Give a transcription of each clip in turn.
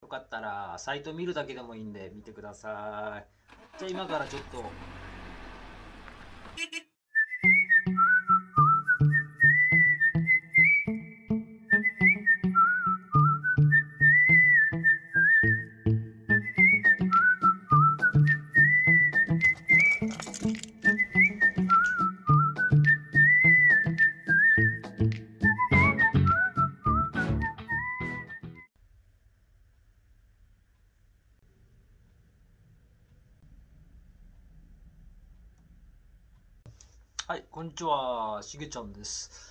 よかったらサイト見るだけでもいいんで見てください。じゃあ今からちょっとはい、こんにちは、しげちゃんです。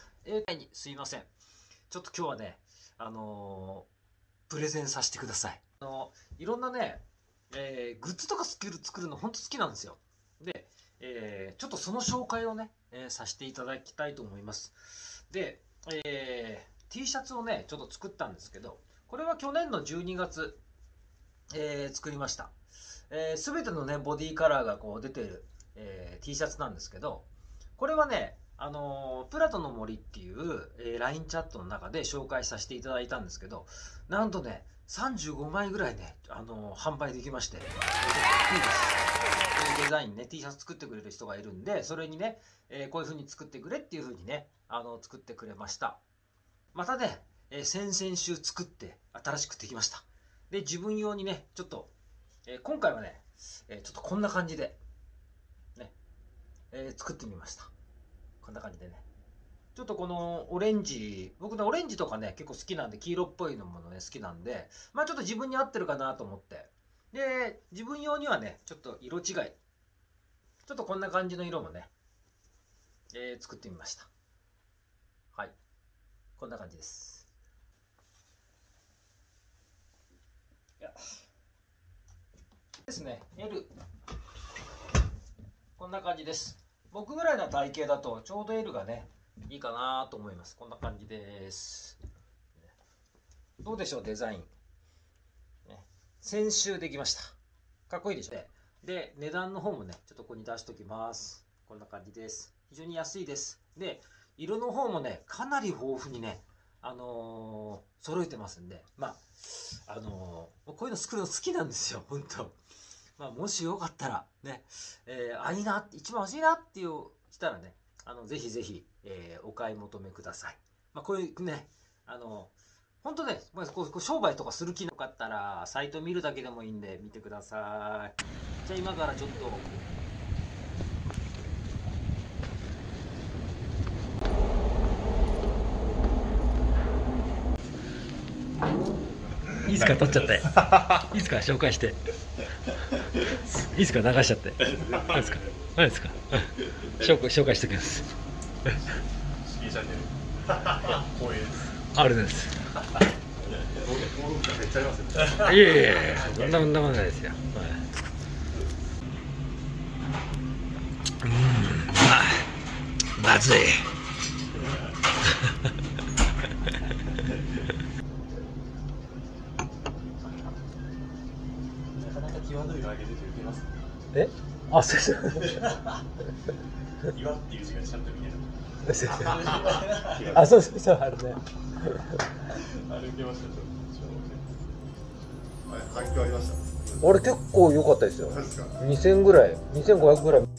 すいません。ちょっと今日はね、プレゼンさせてください。いろんなね、グッズとか作るの本当好きなんですよ。で、ちょっとその紹介をね、させていただきたいと思います。で、T シャツをね、ちょっと作ったんですけど、これは去年の12月、作りました。すべてのね、ボディカラーがこう出てる、T シャツなんですけど、これはね、プラトの森っていう、LINE チャットの中で紹介させていただいたんですけど、なんとね、35枚ぐらいね、販売できまして、かっこいいです。デザインね、T シャツ作ってくれる人がいるんで、それにね、こういう風に作ってくれっていう風にね、作ってくれました。またね、先々週作って新しくできました。で、自分用にね、ちょっと、今回はね、ちょっとこんな感じで、作ってみました。こんな感じでね。ちょっとこのオレンジ、僕ね、オレンジとかね、結構好きなんで、黄色っぽいのもね、好きなんで、まあちょっと自分に合ってるかなと思って。で、自分用にはね、ちょっと色違い。ちょっとこんな感じの色もね、作ってみました。はい。こんな感じです。ですね、L。こんな感じです。僕ぐらいの体型だとちょうど L がね、いいかなと思います。こんな感じです。どうでしょう、デザイン。先週できました。かっこいいでしょ。で、値段の方もね、ちょっとここに出しておきます。こんな感じです。非常に安いです。で、色の方もね、かなり豊富にね、揃えてますんで、まあ、こういうの作るの好きなんですよ、本当。まあ、もしよかったらね、いいな、一番欲しいなっていうしたらね、ぜひぜひ、お買い求めください。まあ、こういうね、本当ね、こう商売とかする気なかったら、サイト見るだけでもいいんで、見てください。じゃあ今からちょっと、いいですか、撮っちゃって。いいですか、紹介して。いいですか、流しちゃって。何ですか、何ですか。紹介しておきます。 チャンネル。光栄です。 あれです。 登録者めっちゃありますよ。 いやいやいや、そんなことないですよ。まずい。 際どいの上げてて受けます。 え？あ、そうそう。 岩っていう字がちゃんと見える。 あ、そうそうそう、あるね。 あれ受けました。反響ありました。 俺結構良かったですよ。2000ぐらい、2500ぐらい。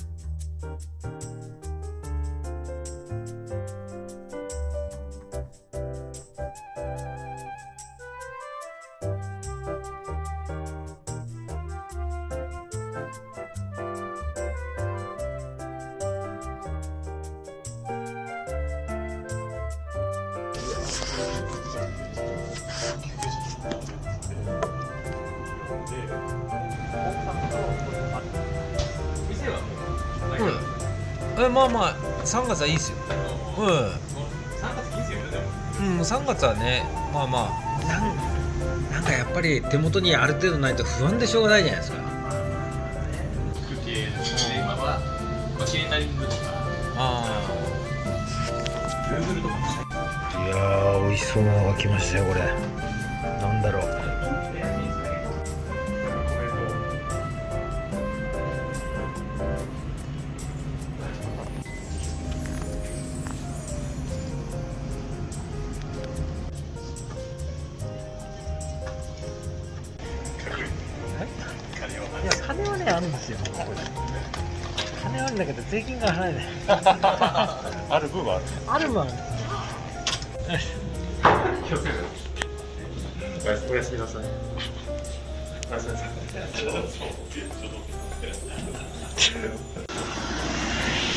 まあまあ3月はいいですよ。 3月いいですよね。でも 3月はね、まあまあなんかやっぱり手元にある程度ないと不安でしょうがないじゃないですか。 作って今はシータリングとか、Google とか。 いやー、美味しそうなのが来ましたよ、これ。なんだろう。 金あるんですよ。金あるんだけど税金が払えない。 ある分はある。 あるもん。 気をつけて。おやすみなさい。おやすみなさい。